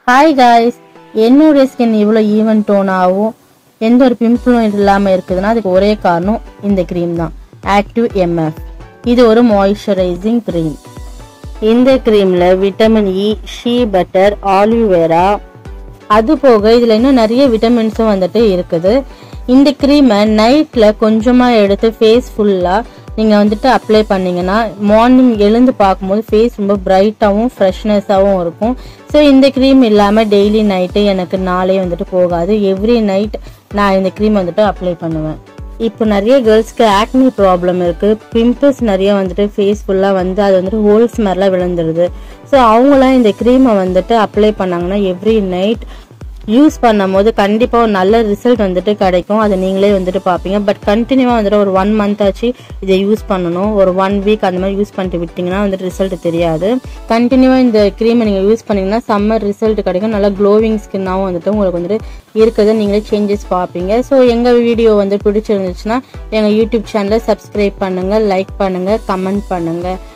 Hi guys, என்னோட skin இவ்வளோ even டோனாகவும் எந்த ஒரு பிம்பிளும் இல்லாமல் இருக்குதுன்னா அதுக்கு ஒரே காரணம் இந்த க்ரீம் தான், ஆக்டிவ் MF. இது ஒரு மாய்ஸ்சரைசிங் க்ரீம். இந்த க்ரீமில் vitamin E, shea butter, aloe vera, அது போக இதில் இன்னும் நிறைய விட்டமின்ஸும் வந்துட்டு இருக்குது. இந்த க்ரீமை நைட்டில் கொஞ்சமாக எடுத்து ஃபேஸ் ஃபுல்லாக நீங்கள் வந்துட்டு அப்ளை பண்ணிங்கன்னா மார்னிங் எழுந்து பார்க்கும்போது ஃபேஸ் ரொம்ப பிரைட்டாகவும் ஃப்ரெஷ்னஸாகவும் இருக்கும். ஸோ இந்த க்ரீம் இல்லாமல் டெய்லி நைட்டு எனக்கு நாளே வந்துட்டு போகாது. எவ்ரி நைட் நான் இந்த க்ரீம் வந்துட்டு அப்ளை பண்ணுவேன். இப்போ நிறைய கேர்ள்ஸ்க்கு ஆக்னி ப்ராப்ளம் இருக்குது, பிம்பிள்ஸ் நிறைய வந்துட்டு ஃபேஸ் ஃபுல்லாக வந்து அது வந்துட்டு ஹோல்ஸ் மாதிரிலாம் விழுந்துருது. ஸோ அவங்களாம் இந்த க்ரீமை வந்துட்டு அப்ளை பண்ணாங்கன்னா எவ்ரி நைட் யூஸ் பண்ணும் போது கண்டிப்பாக ஒரு நல்ல ரிசல்ட் வந்துட்டு கிடைக்கும். அதை நீங்களே வந்துட்டு பார்ப்பீங்க. பட் கண்டினியூவாக வந்துட்டு ஒரு 1 month ஆச்சு இதை யூஸ் பண்ணணும். ஒரு 1 week அந்த மாதிரி யூஸ் பண்ணிட்டு விட்டிங்கன்னா வந்துட்டு ரிசல்ட் தெரியாது. கண்டினியூவாக இந்த க்ரீமை நீங்கள் யூஸ் பண்ணிங்கன்னா சம்மர் ரிசல்ட் கிடைக்கும். நல்லா க்ளோவிங் ஸ்கின்னாகவும் வந்துட்டு உங்களுக்கு வந்துட்டு இருக்கிறத நீங்களே சேஞ்சஸ் பார்ப்பீங்க. ஸோ எங்கள் வீடியோ வந்து பிடிச்சிருந்துச்சுன்னா எங்கள் யூடியூப் சேனலை சப்ஸ்கிரைப் பண்ணுங்கள், லைக் பண்ணுங்கள், கமெண்ட் பண்ணுங்கள்.